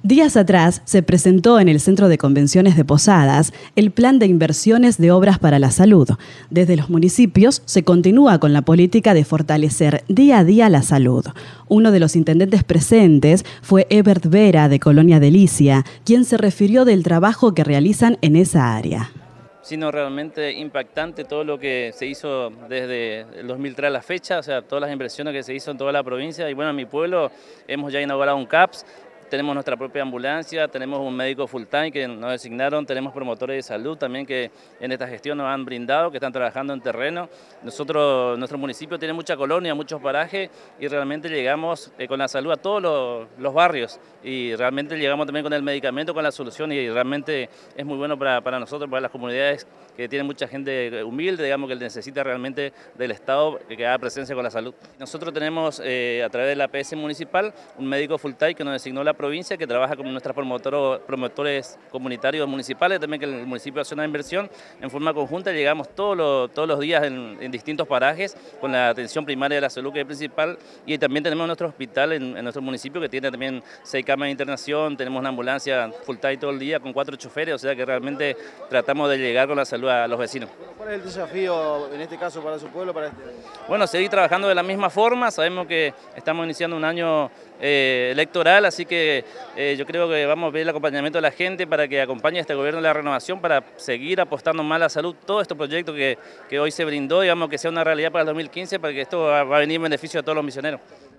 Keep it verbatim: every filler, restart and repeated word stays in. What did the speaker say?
Días atrás se presentó en el Centro de Convenciones de Posadas el Plan de Inversiones de Obras para la Salud. Desde los municipios se continúa con la política de fortalecer día a día la salud. Uno de los intendentes presentes fue Ebert Vera, de Colonia Delicia, quien se refirió del trabajo que realizan en esa área. Sino realmente impactante todo lo que se hizo desde el dos mil tres a la fecha, o sea, todas las inversiones que se hizo en toda la provincia. Y bueno, en mi pueblo hemos ya inaugurado un C A P S, tenemos nuestra propia ambulancia, tenemos un médico full time que nos designaron, tenemos promotores de salud también que en esta gestión nos han brindado, que están trabajando en terreno. Nosotros, nuestro municipio tiene mucha colonia, muchos parajes y realmente llegamos eh, con la salud a todos los, los barrios y realmente llegamos también con el medicamento, con la solución y realmente es muy bueno para, para nosotros, para las comunidades que tienen mucha gente humilde, digamos, que necesita realmente del Estado que haga presencia con la salud. Nosotros tenemos eh, a través de la A P S municipal un médico full time que nos designó la provincia, que trabaja con nuestros promotores comunitarios municipales, también que el municipio hace una inversión en forma conjunta. Llegamos todos los, todos los días en, en distintos parajes con la atención primaria de la salud, que es principal, y también tenemos nuestro hospital en, en nuestro municipio que tiene también seis camas de internación, tenemos una ambulancia full time todo el día con cuatro choferes, o sea que realmente tratamos de llegar con la salud a los vecinos. ¿Cuál es el desafío en este caso para su pueblo, para este año? Bueno, seguir trabajando de la misma forma, sabemos que estamos iniciando un año eh, electoral, así que eh, yo creo que vamos a ver el acompañamiento de la gente para que acompañe a este gobierno de la renovación para seguir apostando más a la salud, todos estos proyectos que, que hoy se brindó, digamos que sea una realidad para el dos mil quince, para que esto va a venir en beneficio de todos los misioneros.